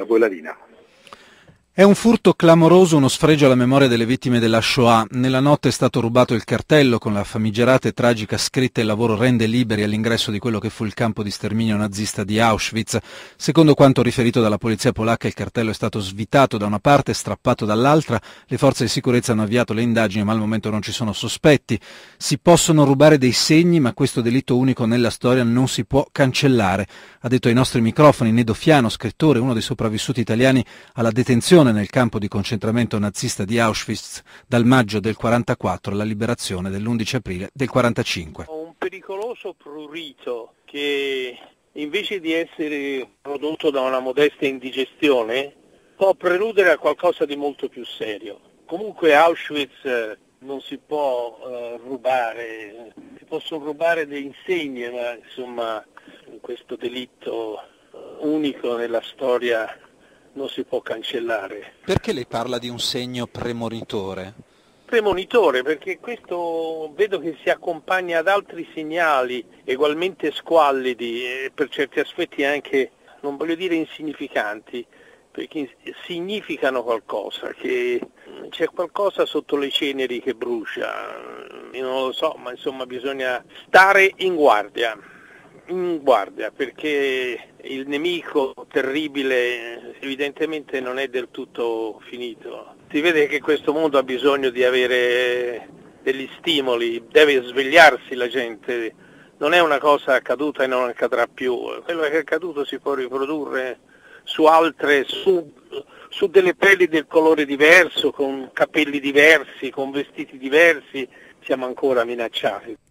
Voi Lavina. È un furto clamoroso, uno sfregio alla memoria delle vittime della Shoah. Nella notte è stato rubato il cartello con la famigerata e tragica scritta «Il lavoro rende liberi» all'ingresso di quello che fu il campo di sterminio nazista di Auschwitz. Secondo quanto riferito dalla polizia polacca, il cartello è stato svitato da una parte e strappato dall'altra. Le forze di sicurezza hanno avviato le indagini, ma al momento non ci sono sospetti. Si possono rubare dei segni, ma questo delitto unico nella storia non si può cancellare, ha detto ai nostri microfoni Nedo Fiano, scrittore, uno dei sopravvissuti italiani alla detenzione nel campo di concentramento nazista di Auschwitz dal maggio del 44 alla liberazione dell'11 aprile del 45. Un pericoloso prurito che invece di essere prodotto da una modesta indigestione può preludere a qualcosa di molto più serio. Comunque Auschwitz non si può rubare, si possono rubare dei insegne, ma insomma questo delitto unico nella storia non si può cancellare. Perché lei parla di un segno premonitore? Premonitore, perché questo vedo che si accompagna ad altri segnali ugualmente squallidi e per certi aspetti anche, non voglio dire insignificanti, perché significano qualcosa, che c'è qualcosa sotto le ceneri che brucia, io non lo so, ma insomma bisogna stare in guardia, perché il nemico terribile evidentemente non è del tutto finito. Si vede che questo mondo ha bisogno di avere degli stimoli, deve svegliarsi la gente, non è una cosa accaduta e non accadrà più, quello che è accaduto si può riprodurre su altre, su delle pelli del colore diverso, con capelli diversi, con vestiti diversi, siamo ancora minacciati.